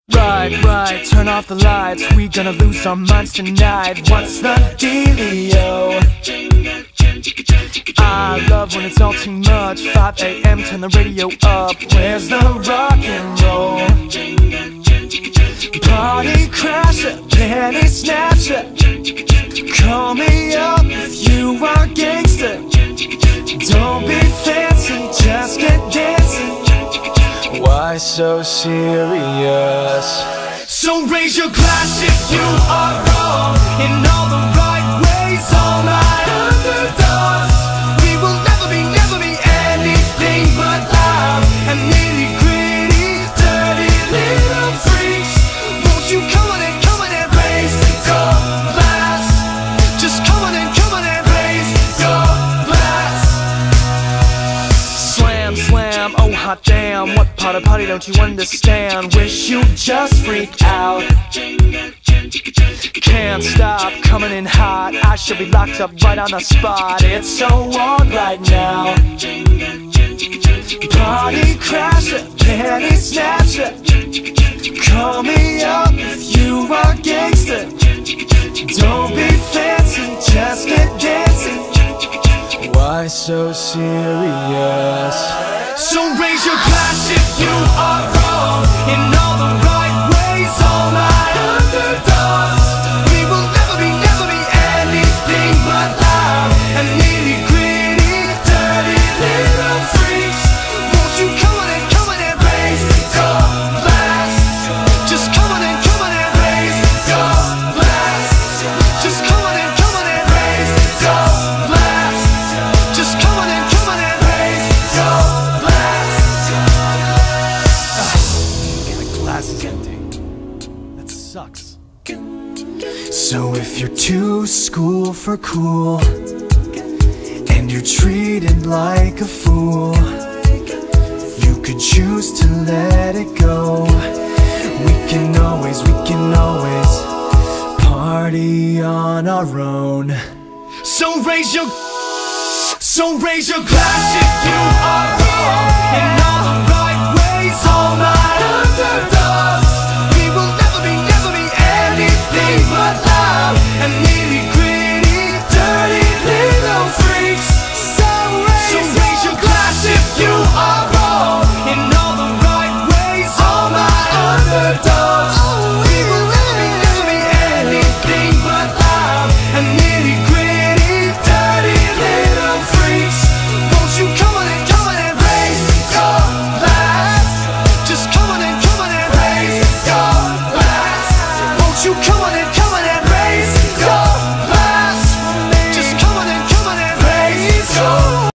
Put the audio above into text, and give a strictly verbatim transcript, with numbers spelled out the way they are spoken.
Right, right, turn off the lights. We gonna lose our minds tonight. What's the dealio? I love when it's all too much. Five A M, turn the radio up. Where's the rock and roll? Party crasher, penny snatcher. Call me up if you are gangster. Don't be fancy, just get dancing. Why so serious? So raise your glass if you are wrong. In all the right ways, all my underdogs. We will never be, never be anything but loud and nitty gritty, dirty little freaks. Won't you come on and come on and raise your glass? Just come on and come on and raise your glass. Slam, slam, oh hot damn. What part of party don't you understand? Wish you just freak out. Can't stop coming in hot. I should be locked up right on the spot. It's so on right now. Party crasher, penny snatcher. Call me up if you are gangster. Don't be fancy, just get dancing. Why so serious? So raise your glass if you are wrong. In all the right ways, all my underdogs. We will never be, never be anything but loud and nitty gritty, dirty little freaks. Won't you come on and come on and raise your glass? Just come on and come on and raise your glass. Just come on and come on and raise your glass. Just come on and come on and raise your glass. Glass is empty. That sucks. So if you're too school for cool and you're treated like a fool, you could choose to let it go. We can always, we can always party on our own. So raise your, so raise your glass if you are wrong. In all the right ways, all my underdogs.